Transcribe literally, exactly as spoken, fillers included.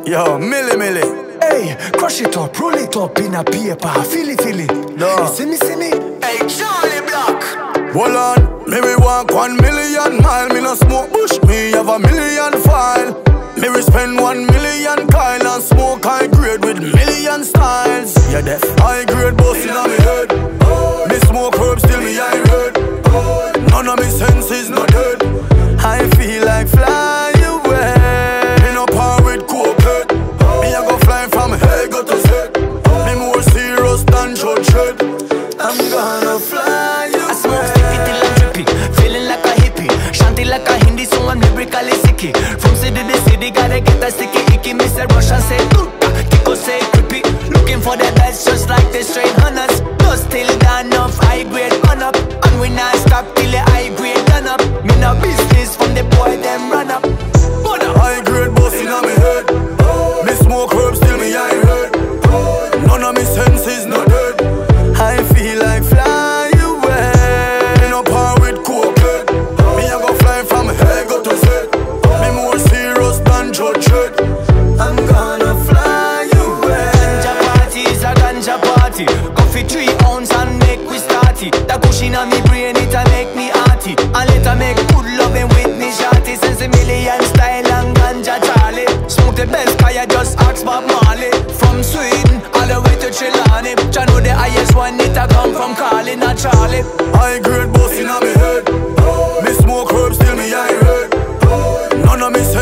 Yo, milli milli. Hey, crush it up, roll it up in a paper, feel it, feel it. No. You see me, see me? Hey, Charlie Black. Hold on, me we walk one million mile. Me no smoke bush, me have a million file. Me we spend one million coil and smoke high grade with million styles. Yeah, deaf. High grade bustin' on me head. Me smoke herb, still me high red. None of me senses not dead. I feel like fly away. Me no par with cokehead. Me a go fly from head go to set. Me more serious than Judge Dredd. I'm gonna fly away. I smoke sticky till I'm drippy, feeling like a hippie, shanty like a Hindi, so I'm lyrically sicky. From city to city, gotta get that sticky icky. Me say Russia, say ooh, Kiko say creepy. Looking for the best, just like the straight hunters. No still done enough high grade run up, and we not stop till the high grade done up. Me no business from the boy them run up. High grade bustin' on me head. Me smoke herb, still me high red. None of me senses not dead. I feel like fly away. Me no par with cokehead. Me a go fly from head go to set. Me more serious than Judge Dredd. I'm gonna fly away. Ganja party is a ganja party. Coffee three ounce and make we start it. That cushion on me brain, it a make me hearty. And let her make good loving with me shorty. Sense a million style and ganja Charlie. Smoke the best, I just ask Bob Marley. From Sweden all the way to Trelawney. Jah know the highest one, it a come from Carly, not Charlie. High grade bustin' on me head. Me smoke herb, still me high red. None of me